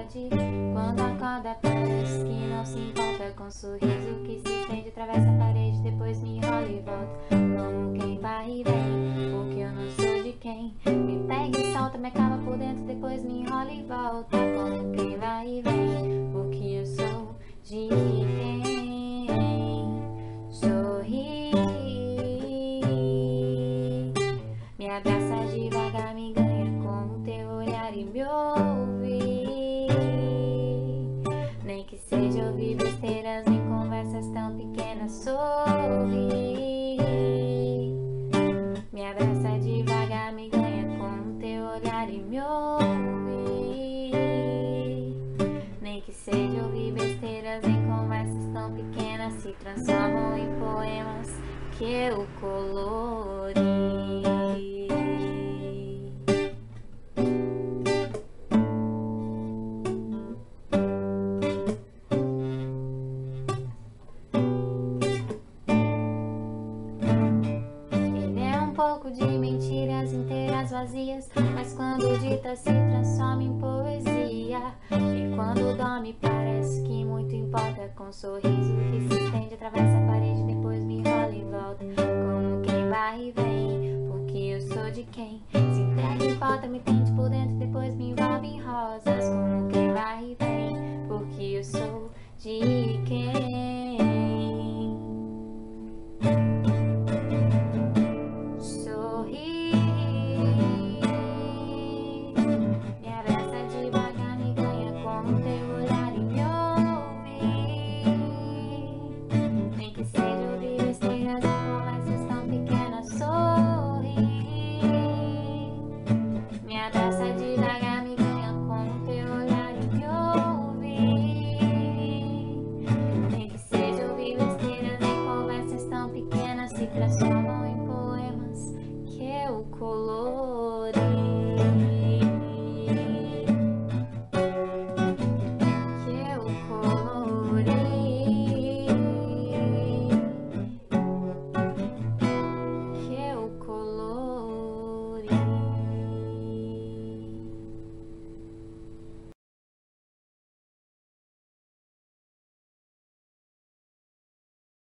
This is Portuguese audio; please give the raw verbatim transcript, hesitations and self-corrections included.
tarde. Quando acorda parece que não se importa, com um sorriso que se estende, atravessa a parede, depois me enrola e volta. Como quem vai e vem, porque eu não sou de quem me pega e solta, me acaba por dentro, depois me enrola e volta. Como quem vai e vem, porque eu sou de quem sorri. Me abraça devagar, me ganha com o teu olhar e me ouvir. Nem que seja ouvir besteiras em conversas tão pequenas, sorri. Me abraça devagar, me ganha com o teu olhar e me ouvir. Nem que seja ouvir besteiras em conversas tão pequenas, se transformam em poemas que eu colori. Pouco de mentiras inteiras vazias, mas quando dita se transforma em poesia. E quando dorme parece que muito importa, com um sorriso que se estende, atravessa a parede, depois me enrola e volta. Como quem vai e vem, porque eu sou de quem se entrega e volta, me tende por dentro, depois